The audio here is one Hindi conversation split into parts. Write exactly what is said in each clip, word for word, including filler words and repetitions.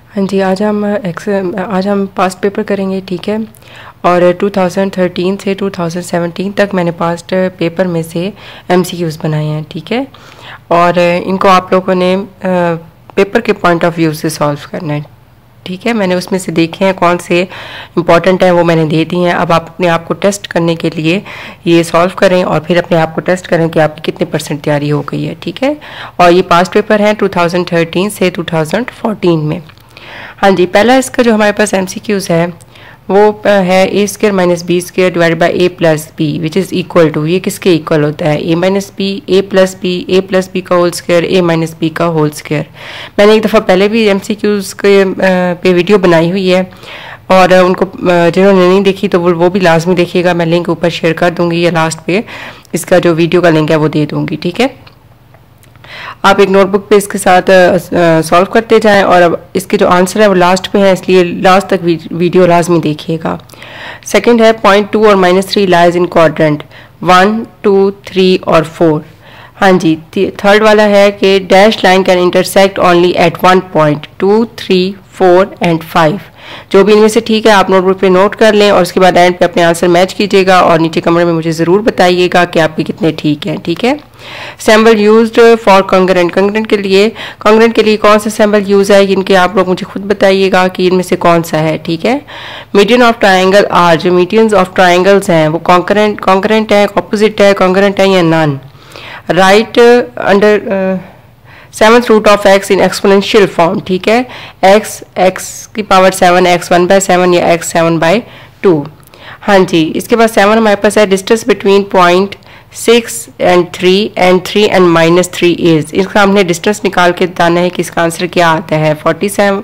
हाँ जी, आज हम एक्स आज हम पास्ट पेपर करेंगे, ठीक है। और टू थाउजेंड थर्टीन से टू थाउजेंड सेवेंटीन तक मैंने पास्ट पेपर में से एमसीक्यूज़ बनाए हैं, ठीक है। और इनको आप लोगों ने पेपर के पॉइंट ऑफ व्यू से सॉल्व करना है, ठीक है। मैंने उसमें से देखे हैं कौन से इंपॉर्टेंट हैं, वो मैंने दे दी हैं। अब आप अपने आप को टेस्ट करने के लिए ये सॉल्व करें और फिर अपने आप को टेस्ट करें कि आपकी कितने परसेंट तैयारी हो गई है, ठीक है। और ये पास्ट पेपर हैं टू थाउजेंड थर्टीन से टू थाउजेंड फोर्टीन में। हाँ जी, पहला इसका जो हमारे पास एमसीक्यूज़ है वो है A square minus B square divide by A plus B which is equal to, ये किसके इक्वल होता है, A minus B, A plus B, A plus B का whole square, A minus B का होल स्क्र। मैंने एक दफ़ा पहले भी एमसीक्यूज़ के पे वीडियो बनाई हुई है और उनको जिन्होंने नहीं देखी तो वो वो भी लाजमी देखिएगा। मैं लिंक ऊपर शेयर कर दूँगी या लास्ट पे इसका जो वीडियो का लिंक है वो दे दूँगी, ठीक है। आप एक नोटबुक पे इसके साथ सॉल्व करते जाएं और अब इसके जो आंसर है वो लास्ट पे है, इसलिए लास्ट तक वीडियो लाजमी देखिएगा। सेकंड है पॉइंट टू और minus three lies in quadrant one, two, three और फोर। हाँ जी, थर्ड वाला है कि dash line can intersect only at one point, two, three, four and five. जो भी इनमें से ठीक है आप नोटबुक पे नोट कर लें और उसके बाद एंड पे अपने आंसर मैच कीजिएगा और नीचे कमेंट में मुझे ज़रूर बताइएगा कि आपके कितने ठीक हैं, ठीक है। Symbol used for congruent, congruent के लिए कॉन्ग्रेंट के लिए कौन सा सिंबल यूज है, इनके आप लोग मुझे खुद बताइएगा कि इनमें से कौन सा है, ठीक है। मीडियन ऑफ ट्राइंगल आर, जो मीडियंस ऑफ ट्राइंगल्स हैं वो कॉन्ग्रेंट कॉन्ग्रेंट है, ऑपोजिट है, कॉन्ग्रेंट है या none. Write under seventh root of X in exponential form, ठीक है। एक्स एक्स की power seven, X one by seven या एक्स सेवन बाय टू। हाँ जी, इसके बाद सेवन हमारे पास है distance between point six and three and three and minus three is. इसका हमने डिस्टेंस निकाल के बताना है कि इसका आंसर क्या आता है, forty seven,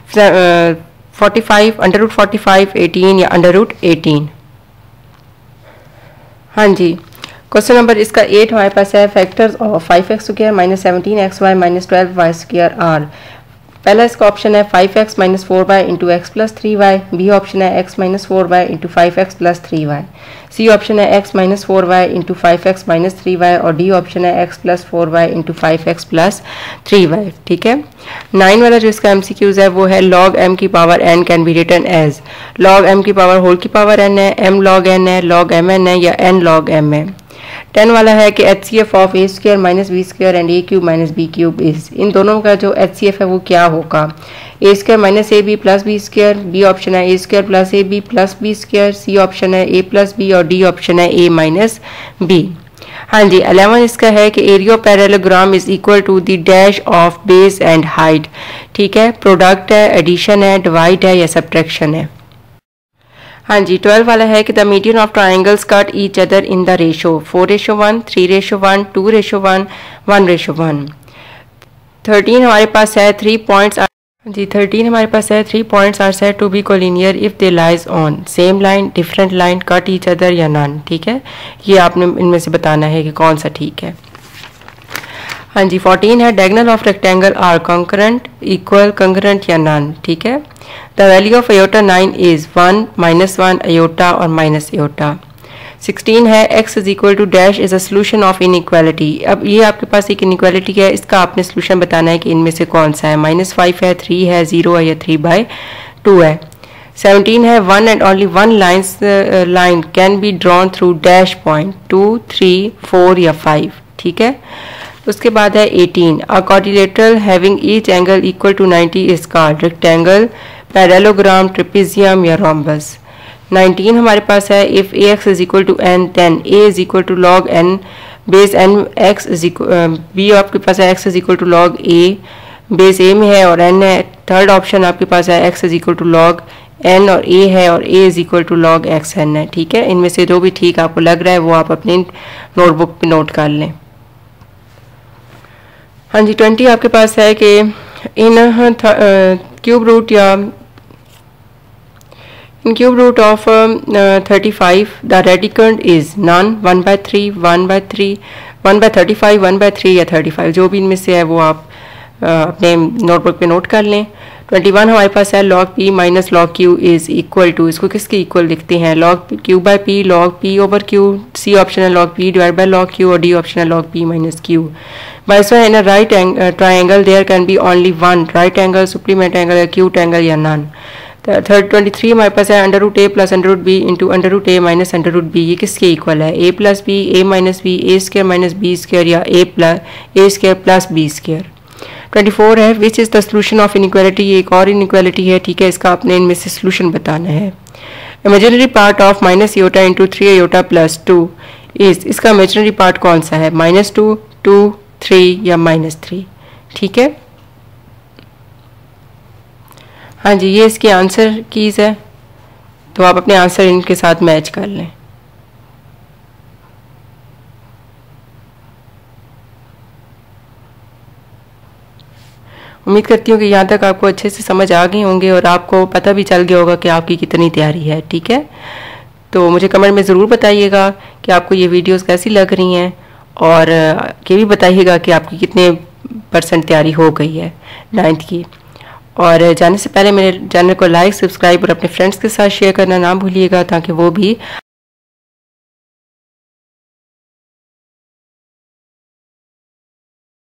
forty five, under root forty five, eighteen या अंडर रूट एटीन। हाँ जी, क्वेश्चन नंबर इसका एट हमारे पास है factors of five X square minus seventeen X Y minus twelve Y square are. पहला इसका ऑप्शन है five X minus four Y into X plus three Y, B option है X minus four Y into five X plus three Y, C option है X minus four Y into five X minus three Y और डी ऑप्शन है X plus four Y into five X plus three Y, ठीक है। नाइन वाला जो इसका एमसीक्यूज है वो है लॉग एम की power N can be written as, log M की पावर होल की पावर एन है, एम लॉग एन है, लॉग एम एन है या एन लॉग एम है। टेन वाला है कि H C F of A square minus B square and A cube minus B cube is, इन दोनों का जो एच सी एफ है वो क्या होगा, A square minus A B plus B square, B option है A square plus A B plus B square, C option है ए प्लस बी और डी ऑप्शन है ए माइनस बी। हाँ जी, अलेवन इसका है कि area of parallelogram is equal to the dash of base and height, ठीक है। प्रोडक्ट है, एडिशन है, डिवाइड है या सब्ट्रैक्शन है। हाँ जी, ट्वेल्व वाला है कि the median of triangles cut each other in the ratio four ratio one, three ratio one, two ratio one, one ratio one. Thirteen हमारे पास है थ्री पॉइंट्स जी थर्टीन हमारे पास है three points are said to be collinear if they lies on same line, different line, cut each other या नन, ठीक है। ये आपने इनमें से बताना है कि कौन सा ठीक है। हाँ जी, फोर्टीन है diagonal of rectangle are concurrent, equal, concurrent या नन, ठीक है। The value of iota nine is one, minus one, iota और माइनस अयोटा। सिक्सटीन है X is equal to dash is a solution of inequality. अब ये आपके पास एक इनइक्वालिटी है, इसका आपने सोल्यूशन बताना है कि इनमें से कौन सा है, माइनस फाइव है, थ्री है, जीरो है या थ्री बाई टू है। सेवनटीन है one and only one lines line can be drawn through dash point, two, three, four या फाइव, ठीक है। उसके बाद है eighteen a quadrilateral having each angle equal to ninety is called rectangle, parallelogram, trapezium या रोम्बस। नाइनटीन हमारे पास है if A X is equal to N then A is equal to log N base N X is equal, B आपके पास है X is equal to log A, base A में है और एन है। थर्ड ऑप्शन आपके पास है X is equal to log N और ए है और A is equal to log X N है, ठीक है। इनमें से जो भी ठीक आपको लग रहा है वो आप अपनी नोटबुक पे नोट कर लें। हाँ जी, ट्वेंटी आपके पास है कि इन क्यूब रूट या in cube root of thirty five the radicand is none, one by three, one by three, one by thirty five, one by three या थर्टी फाइव। जो भी इनमें से है वो आप अपने नोटबुक पे नोट कर लें। ट्वेंटी वन हमारे पास है log P minus log Q is equal to, इसको किसके इक्वल लिखते हैं, log Q by P, log P over Q, C option है log P divide by log Q और डी ऑप्शन है log P minus Q. By so in a right triangle there can be only one right angle, supplement angle, acute angle या नन। थर्ड ट्वेंटी थ्री हमारे पास है under root A plus under root B into under root A minus under root B, ये किसके इक्वल है, A plus B, A minus B, A square minus B square या A plus A square plus B square. Twenty four है which is the solution of inequality, ये एक और इनइक्वालिटी है, ठीक है, इसका आपने इनमें से सोल्यूशन बताना है। Imaginary part of minus iota into three iota plus two is, इसका इमेजिनरी पार्ट कौन सा है, माइनस टू, टू, थ्री या माइनस थ्री, ठीक है। हाँ जी, ये इसकी आंसर कीज़ है, तो आप अपने आंसर इनके साथ मैच कर लें। उम्मीद करती हूँ कि यहाँ तक आपको अच्छे से समझ आ गए होंगे और आपको पता भी चल गया होगा कि आपकी कितनी तैयारी है, ठीक है। तो मुझे कमेंट में ज़रूर बताइएगा कि आपको ये वीडियोस कैसी लग रही हैं और ये भी बताइएगा कि आपकी कितने परसेंट तैयारी हो गई है नाइन्थ की। और जाने से पहले मेरे चैनल को लाइक, सब्सक्राइब और अपने फ्रेंड्स के साथ शेयर करना ना भूलिएगा ताकि वो भी